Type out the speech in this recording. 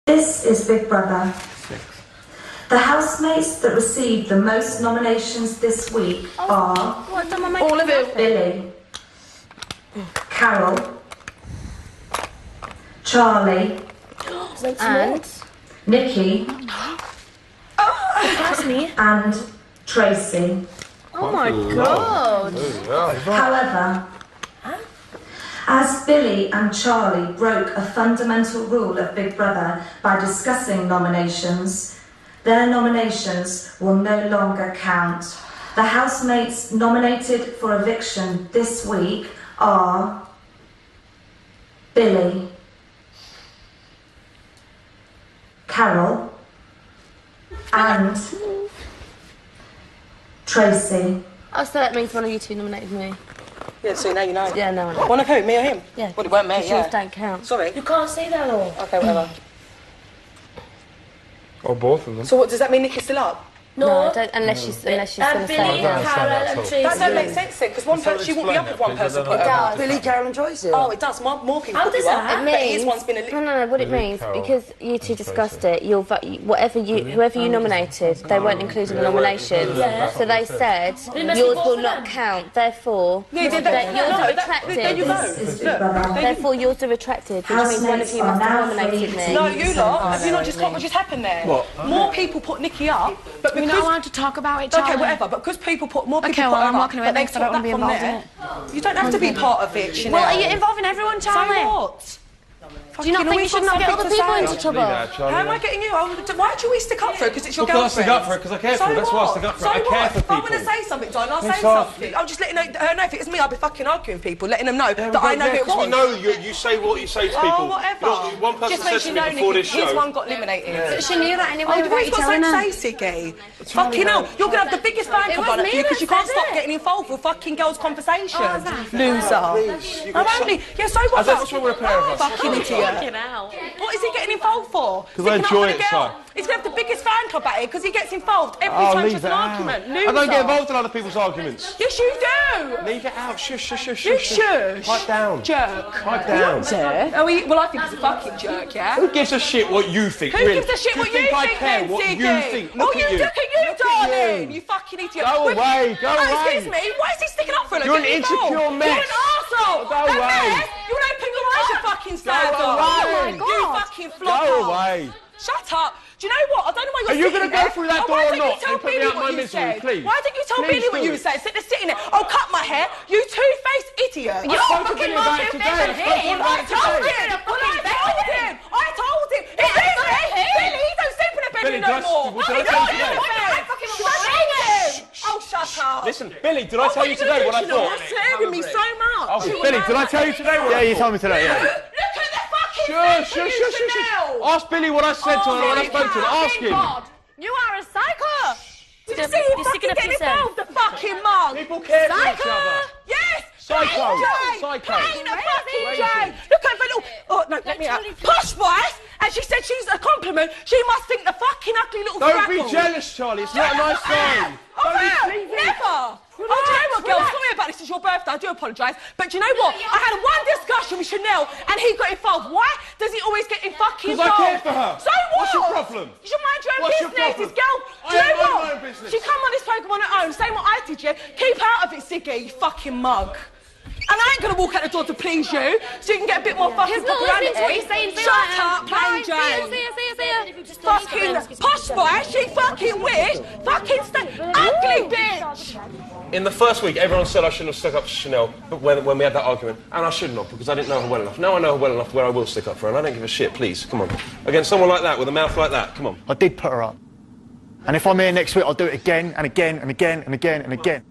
This is Big Brother. 6. The housemates that received the most nominations this week are all of it. Billy, Carol, Charlie, And Nikki, that's me. and Tracy. Oh my god. However, as Billy and Charlie broke a fundamental rule of Big Brother by discussing nominations, their nominations will no longer count. The housemates nominated for eviction this week are Billy, Carol, and Tracy. Oh, so that means one of you two nominated me. Yeah, so now you know. Yeah, no, I know. One of who? Me or him? Yeah. Well, it weren't me, Yours yeah. don't count. Sorry. You can't say that, though. Okay, whatever. Or both of them. So what, does that mean Nikki's still up? No, don't, unless she's going to Billy, say no. Carol, and Tracy. That don't make sense then, because one person, she won't be up if one person put her. Billy, Carol and Tracy. Oh, it does. More people How put does you up. that? But his one's been a little... No, what it means, because you two discussed it, you'll whoever you nominated, they weren't included in the nominations. Yeah. So they said It must be yours both will of not them. count. Therefore, Yeah, yours are there you retracted. go. This is Big Brother. Therefore, yours are retracted, which means one of you must have nominated me. No, you lot. Have you not just got what just happened there? What? More people put Nikki up, but We're because... not allowed to talk about it, Charlie. Okay, whatever, but because more people Okay, put well, her I'm up, walking away but they next, I don't took want to be that from involved in there. You don't have to be part of it, Chanel. Well, are you involving everyone, Charlie? So what? Do you not think you should not get other people into trouble? How am I getting you? Why do you always stick up for her? Because it's your Because I girlfriend. stick up for her, because I care for her. That's why I stick up for her. I care for If I people. want to say something, darling, I'll say It's hard. something. I'm just letting her know if it was me, I'd be fucking arguing with people, letting them know that I know who it Because we was. know you say what you say to people. Oh, whatever. Look, one person Just said makes to you me know before this Nikki, his show... one got eliminated. But she knew that anyway Oh, without you you've got telling something her. to say, Siggy. Fucking hell, you're going to have the biggest fan club run up for you because you can't stop getting involved with fucking girls' conversations. Loser. Apparently, yeah, so what? What's wrong with a pair of us? Fucking idiot. What is he getting involved for? Because I enjoy it, so. He's going to have the biggest fan club at it because he gets involved every time leave there's it an out. argument. I don't get involved in other people's arguments. Yes, you do. Leave it out. Shush, shush, shush, You shush. shush. Pipe down. Jerk. Pipe down. Oh, well, I think he's a fucking jerk, yeah? Who gives a shit what you think, Who really? gives a shit Do what you I think, care then, what Siggy? you think? Look Oh, at you. look at you, darling. You fucking idiot. Go away, go Oh, away. excuse me. Why is he sticking up for her? You're an Get involved. insecure mess. You're an arsehole. Go A away. mess. You won't open your eyes, you fucking sad away. dog. Oh my You God. fucking flop. Go away. Shut up. Do you know what? I don't know why you're Are you sitting gonna go there. through that Oh, door why or don't you not tell and put me Billy out what my you misery, said? please? Why don't you tell Please Billy what do you it. said? Sitting there. Oh, cut my hair. You two-faced idiot. I spoke to Billy about it today. I spoke to him about it today. I told him. He did me. Billy, he don't sleep in a bedroom Billy, no did I- more. did I He tell you don't today? Oh, shut up. Listen, Billy, did I tell you today what I thought? You're scaring me so much. Oh, Billy, did I tell you today what I thought? you told me today, yeah. Look at the fucking Shush, thing shush, you shush, shush. Chanel. Ask Billy what I said to her when I spoke to her. Ask him. You are a psycho. Did you see him fucking getting involved? The fucking mug. People care for each other. Yes. Psycho. Plain Jane. Psycho. Plain fucking Jane. Look at her little... Oh, no, let me out. Posh wife. And she said she's a compliment. She must think the fucking ugly little Don't fraggle. be jealous, Charlie. It's not a nice sign. Oh, never. Oh, do you know what, girl? Sorry about this. It's your birthday. I do apologise. But do you know what? I had one discussion with Chanel and he got involved. Why does he always get in fucking Because involved? I care for her. So what? What's your problem? You should mind your own What's your business. problem? This girl, I do you know mind what? my own business. She come on this programme on her own, saying what I did, yeah? Keep out of it, Siggy, you fucking mug. And I ain't going to walk out the door to please you, so you can get a bit more fucking He's not popularity. listening to what you're saying. Shut up, plain Jane. See ya. Fucking posh boy, she fucking wish. Fucking ugly bitch. In the first week, everyone said I shouldn't have stuck up to Chanel when we had that argument, and I shouldn't have because I didn't know her well enough. Now I know her well enough where I will stick up for her, and I don't give a shit. Please, come on. Against someone like that with a mouth like that, come on. I did put her up. And if I'm here next week, I'll do it again and again and again and again and again.